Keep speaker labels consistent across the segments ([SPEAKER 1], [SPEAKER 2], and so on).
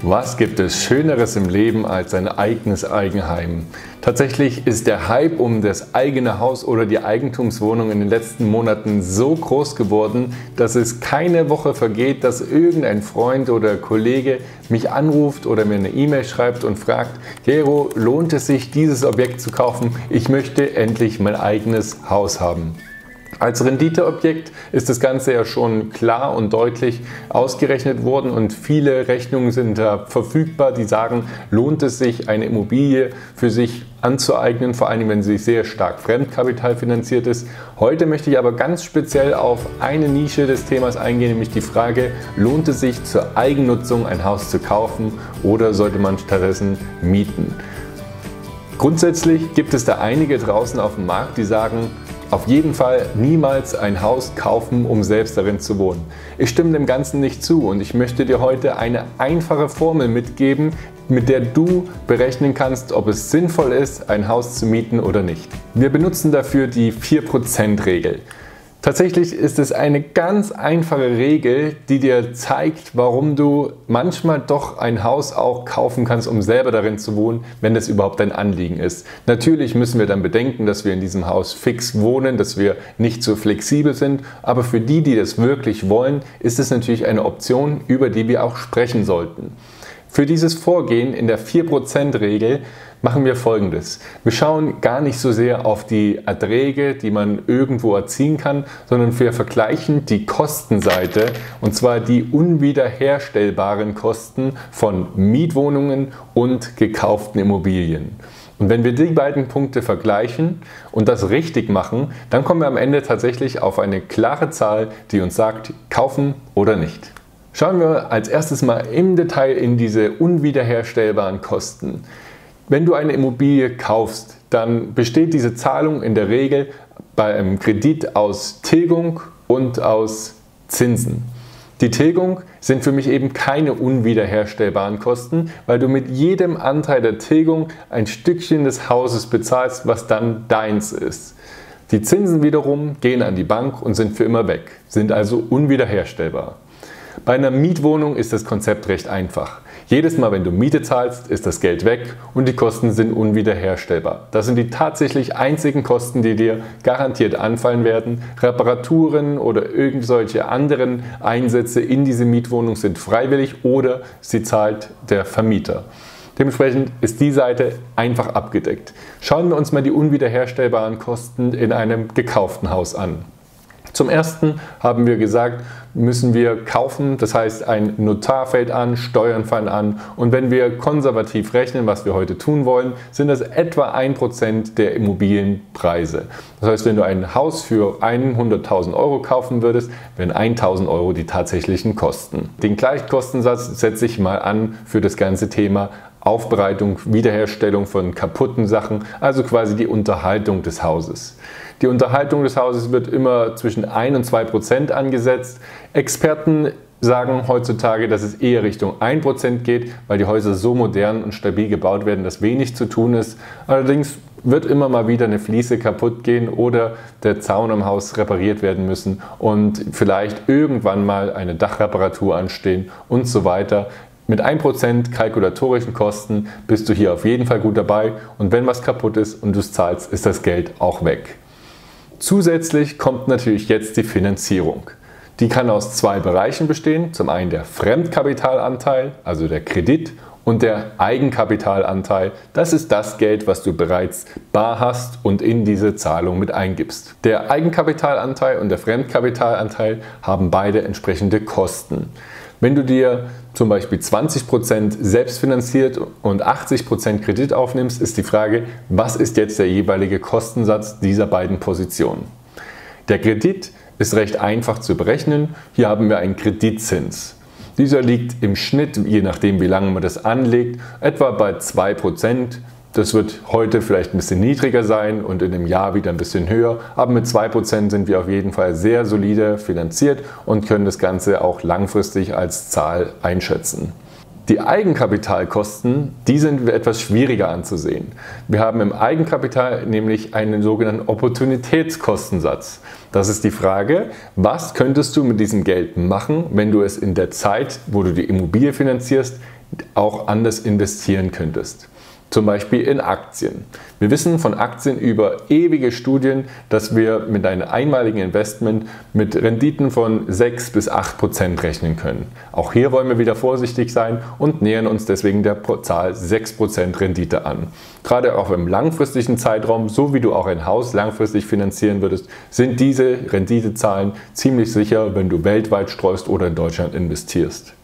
[SPEAKER 1] Was gibt es Schöneres im Leben als ein eigenes Eigenheim? Tatsächlich ist der Hype um das eigene Haus oder die Eigentumswohnung in den letzten Monaten so groß geworden, dass es keine Woche vergeht, dass irgendein Freund oder Kollege mich anruft oder mir eine E-Mail schreibt und fragt: Gero, lohnt es sich, dieses Objekt zu kaufen? Ich möchte endlich mein eigenes Haus haben. Als Renditeobjekt ist das Ganze ja schon klar und deutlich ausgerechnet worden und viele Rechnungen sind da verfügbar, die sagen, lohnt es sich, eine Immobilie für sich anzueignen, vor allem wenn sie sehr stark fremdkapitalfinanziert ist. Heute möchte ich aber ganz speziell auf eine Nische des Themas eingehen, nämlich die Frage, lohnt es sich zur Eigennutzung ein Haus zu kaufen oder sollte man stattdessen mieten? Grundsätzlich gibt es da einige draußen auf dem Markt, die sagen, auf jeden Fall niemals ein Haus kaufen, um selbst darin zu wohnen. Ich stimme dem Ganzen nicht zu und ich möchte dir heute eine einfache Formel mitgeben, mit der du berechnen kannst, ob es sinnvoll ist, ein Haus zu mieten oder nicht. Wir benutzen dafür die 4%-Regel. Tatsächlich ist es eine ganz einfache Regel, die dir zeigt, warum du manchmal doch ein Haus auch kaufen kannst, um selber darin zu wohnen, wenn das überhaupt dein Anliegen ist. Natürlich müssen wir dann bedenken, dass wir in diesem Haus fix wohnen, dass wir nicht so flexibel sind, aber für die, die das wirklich wollen, ist es natürlich eine Option, über die wir auch sprechen sollten. Für dieses Vorgehen in der 4%-Regel machen wir Folgendes. Wir schauen gar nicht so sehr auf die Erträge, die man irgendwo erzielen kann, sondern wir vergleichen die Kostenseite, und zwar die unwiederherstellbaren Kosten von Mietwohnungen und gekauften Immobilien. Und wenn wir die beiden Punkte vergleichen und das richtig machen, dann kommen wir am Ende tatsächlich auf eine klare Zahl, die uns sagt, kaufen oder nicht. Schauen wir als erstes mal im Detail in diese unwiederherstellbaren Kosten. Wenn du eine Immobilie kaufst, dann besteht diese Zahlung in der Regel bei einem Kredit aus Tilgung und aus Zinsen. Die Tilgung sind für mich eben keine unwiederherstellbaren Kosten, weil du mit jedem Anteil der Tilgung ein Stückchen des Hauses bezahlst, was dann deins ist. Die Zinsen wiederum gehen an die Bank und sind für immer weg, sind also unwiederherstellbar. Bei einer Mietwohnung ist das Konzept recht einfach. Jedes Mal, wenn du Miete zahlst, ist das Geld weg und die Kosten sind unwiederherstellbar. Das sind die tatsächlich einzigen Kosten, die dir garantiert anfallen werden. Reparaturen oder irgendwelche anderen Einsätze in diese Mietwohnung sind freiwillig oder sie zahlt der Vermieter. Dementsprechend ist die Seite einfach abgedeckt. Schauen wir uns mal die unwiederherstellbaren Kosten in einem gekauften Haus an. Zum ersten haben wir gesagt, müssen wir kaufen, das heißt ein Notar fällt an, Steuern fallen an und wenn wir konservativ rechnen, was wir heute tun wollen, sind das etwa 1% der Immobilienpreise. Das heißt, wenn du ein Haus für 100.000 Euro kaufen würdest, wären 1.000 Euro die tatsächlichen Kosten. Den Gleichkostensatz setze ich mal an für das ganze Thema Aufbereitung, Wiederherstellung von kaputten Sachen, also quasi die Unterhaltung des Hauses. Die Unterhaltung des Hauses wird immer zwischen 1 und 2% angesetzt. Experten sagen heutzutage, dass es eher Richtung 1% geht, weil die Häuser so modern und stabil gebaut werden, dass wenig zu tun ist. Allerdings wird immer mal wieder eine Fliese kaputt gehen oder der Zaun am Haus repariert werden müssen und vielleicht irgendwann mal eine Dachreparatur anstehen und so weiter. Mit 1% kalkulatorischen Kosten bist du hier auf jeden Fall gut dabei und wenn was kaputt ist und du es zahlst, ist das Geld auch weg. Zusätzlich kommt natürlich jetzt die Finanzierung. Die kann aus zwei Bereichen bestehen. Zum einen der Fremdkapitalanteil, also der Kredit, und der Eigenkapitalanteil. Das ist das Geld, was du bereits bar hast und in diese Zahlung mit eingibst. Der Eigenkapitalanteil und der Fremdkapitalanteil haben beide entsprechende Kosten. Wenn du dir zum Beispiel 20% selbst finanziert und 80% Kredit aufnimmst, ist die Frage, was ist jetzt der jeweilige Kostensatz dieser beiden Positionen? Der Kredit ist recht einfach zu berechnen. Hier haben wir einen Kreditzins. Dieser liegt im Schnitt, je nachdem wie lange man das anlegt, etwa bei 2%. Das wird heute vielleicht ein bisschen niedriger sein und in einem Jahr wieder ein bisschen höher, aber mit 2% sind wir auf jeden Fall sehr solide finanziert und können das Ganze auch langfristig als Zahl einschätzen. Die Eigenkapitalkosten, die sind etwas schwieriger anzusehen. Wir haben im Eigenkapital nämlich einen sogenannten Opportunitätskostensatz. Das ist die Frage, was könntest du mit diesem Geld machen, wenn du es in der Zeit, wo du die Immobilie finanzierst, auch anders investieren könntest. Zum Beispiel in Aktien. Wir wissen von Aktien über ewige Studien, dass wir mit einem einmaligen Investment mit Renditen von 6 bis 8% rechnen können. Auch hier wollen wir wieder vorsichtig sein und nähern uns deswegen der Zahl 6% Rendite an. Gerade auch im langfristigen Zeitraum, so wie du auch ein Haus langfristig finanzieren würdest, sind diese Renditezahlen ziemlich sicher, wenn du weltweit streust oder in Deutschland investierst.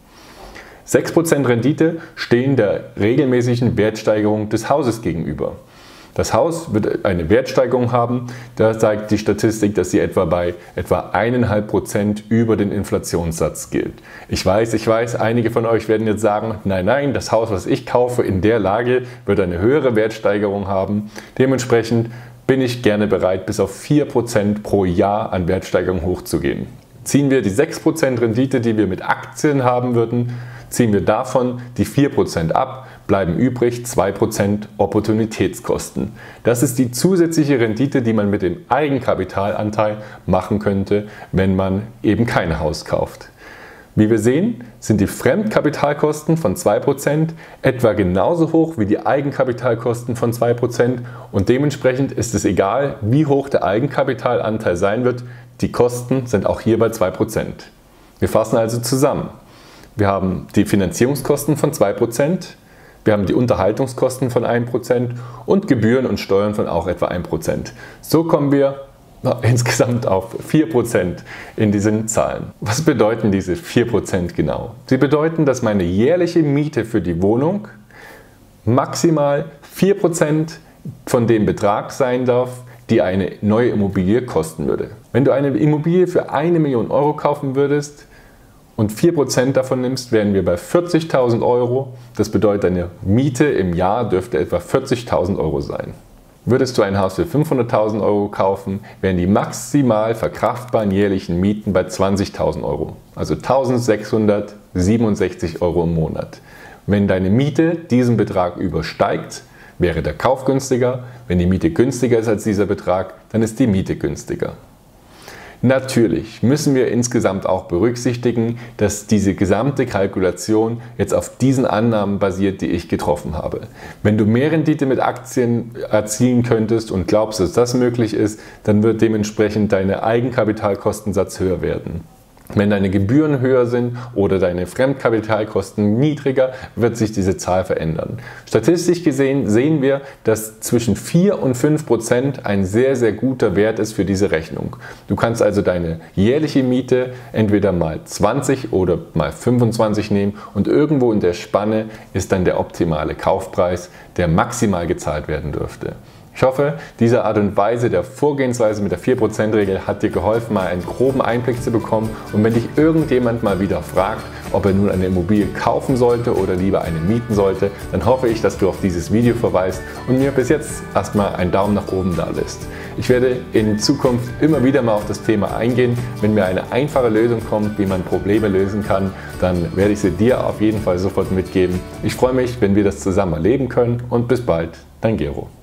[SPEAKER 1] 6% Rendite stehen der regelmäßigen Wertsteigerung des Hauses gegenüber. Das Haus wird eine Wertsteigerung haben, da zeigt die Statistik, dass sie bei etwa 1,5% über den Inflationssatz gilt. Ich weiß, einige von euch werden jetzt sagen, nein, das Haus, was ich kaufe in der Lage, wird eine höhere Wertsteigerung haben. Dementsprechend bin ich gerne bereit, bis auf 4% pro Jahr an Wertsteigerung hochzugehen. Ziehen wir die 6% Rendite, die wir mit Aktien haben würden, ziehen wir davon die 4% ab, bleiben übrig 2% Opportunitätskosten. Das ist die zusätzliche Rendite, die man mit dem Eigenkapitalanteil machen könnte, wenn man eben kein Haus kauft. Wie wir sehen, sind die Fremdkapitalkosten von 2% etwa genauso hoch wie die Eigenkapitalkosten von 2% und dementsprechend ist es egal, wie hoch der Eigenkapitalanteil sein wird, die Kosten sind auch hier bei 2%. Wir fassen also zusammen. Wir haben die Finanzierungskosten von 2%, wir haben die Unterhaltungskosten von 1% und Gebühren und Steuern von auch etwa 1%. So kommen wir insgesamt auf 4% in diesen Zahlen. Was bedeuten diese 4% genau? Sie bedeuten, dass meine jährliche Miete für die Wohnung maximal 4% von dem Betrag sein darf, die eine neue Immobilie kosten würde. Wenn du eine Immobilie für 1 Million Euro kaufen würdest, und 4% davon nimmst, wären wir bei 40.000 Euro. Das bedeutet, deine Miete im Jahr dürfte etwa 40.000 Euro sein. Würdest du ein Haus für 500.000 Euro kaufen, wären die maximal verkraftbaren jährlichen Mieten bei 20.000 Euro. Also 1.667 Euro im Monat. Wenn deine Miete diesen Betrag übersteigt, wäre der Kauf günstiger. Wenn die Miete günstiger ist als dieser Betrag, dann ist die Miete günstiger. Natürlich müssen wir insgesamt auch berücksichtigen, dass diese gesamte Kalkulation jetzt auf diesen Annahmen basiert, die ich getroffen habe. Wenn du mehr Rendite mit Aktien erzielen könntest und glaubst, dass das möglich ist, dann wird dementsprechend dein Eigenkapitalkostensatz höher werden. Wenn deine Gebühren höher sind oder deine Fremdkapitalkosten niedriger, wird sich diese Zahl verändern. Statistisch gesehen sehen wir, dass zwischen 4 und 5% ein sehr, sehr guter Wert ist für diese Rechnung. Du kannst also deine jährliche Miete entweder mal 20 oder mal 25 nehmen und irgendwo in der Spanne ist dann der optimale Kaufpreis, der maximal gezahlt werden dürfte. Ich hoffe, diese Art und Weise der Vorgehensweise mit der 4%-Regel hat dir geholfen, mal einen groben Einblick zu bekommen. Und wenn dich irgendjemand mal wieder fragt, ob er nun eine Immobilie kaufen sollte oder lieber eine mieten sollte, dann hoffe ich, dass du auf dieses Video verweist und mir bis jetzt erstmal einen Daumen nach oben da lässt. Ich werde in Zukunft immer wieder mal auf das Thema eingehen. Wenn mir eine einfache Lösung kommt, wie man Probleme lösen kann, dann werde ich sie dir auf jeden Fall sofort mitgeben. Ich freue mich, wenn wir das zusammen erleben können und bis bald, dein Gero.